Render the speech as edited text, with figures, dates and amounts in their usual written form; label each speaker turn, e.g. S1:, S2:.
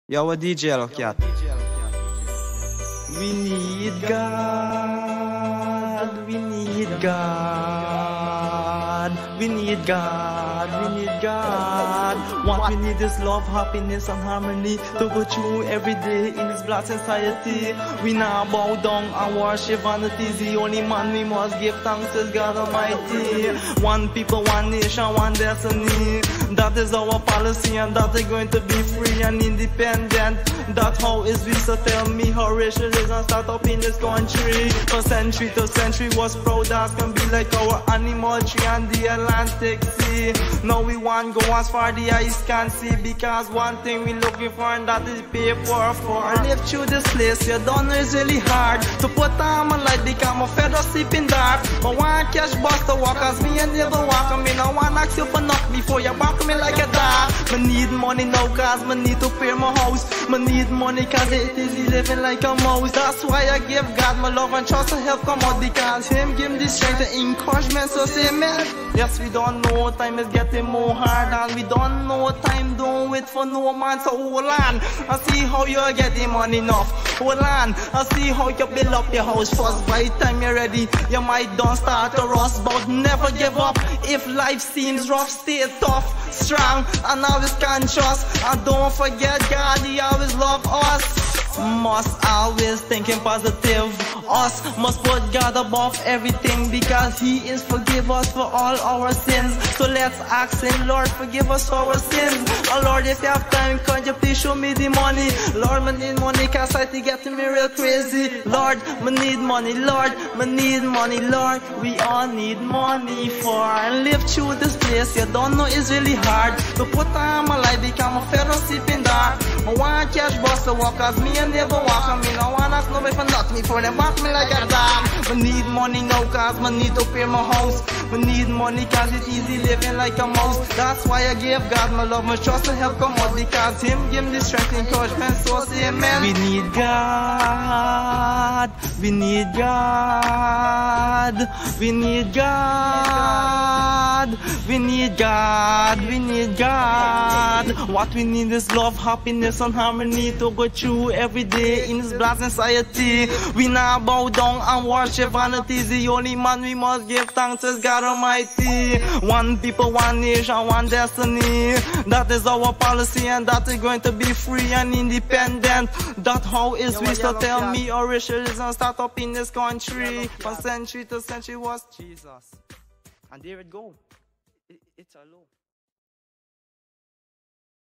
S1: Yo, what DJ look at? We need God, we need God, we need God, we need God. What we need is love, happiness and harmony to go through every day in this black society. We now bow down and worship vanity. The only man we must give thanks is God Almighty. One people, one nation, one destiny. That is our policy, and that is going to be free and independent. That's how is we, so tell me how racialism start up in this country. From century to century was proud as can be, like our animal tree and the Atlantic Sea. Now we want go as far the eyes can see, because one thing we looking for, and that is paper for. I live through this place, you don't know it's really hard to put on my light because my feather sleeping dark. But one cash bust to walk as me and never walk. I mean, I want ask you for nothing before you back me like a dog. Me need money now cause me need to pay my house. Me need money cause it is living like a mouse. That's why I give God my love and trust to help come out, because Him give me the strength and encouragement. So say amen. Yes, we don't know time is getting more hard, and we don't know time don't wait for no man. So hold on, I see how you're getting money enough. Hold on, I see how you build up your house first. By the time you're ready, you might don't start to rust, but never give up. If life seems rough, stay tough, strong, and always conscious. And don't forget God, He always love us. Must always thinking positive. Us must put God above everything, because He is forgive us for all our sins. So let's ask Him, Lord, forgive us for our sins. Oh Lord, if you have time, can you please show me the money? Lord, me need money cause I think getting me real crazy. Lord, me need money, Lord, me need money, Lord. We all need money for live through this place. You don't know it's really hard to put on my life because my feather sleeping dark. I want cash bust to walk as me and never walk. I mean, I want ask nobody for nothing before they back me like a dog. Me need money now cause me need to pay my house. Me need money cause it's easy living like a mouse. That's why I give God my love, my trust to help come out, because Him give me the strength and encouragement. So say amen. We need God, we need God, we need God, we need God, we need God. What we need is love, happiness and harmony to go through every day in this black society. We now bow down and worship vanity. The only man we must give thanks is God Almighty. One people, one nation, one destiny. That is our policy, and that is going to be free and independent. That how is we, so tell me how racialism start up in this country. From century to century was Jesus. And there it go. It's a law.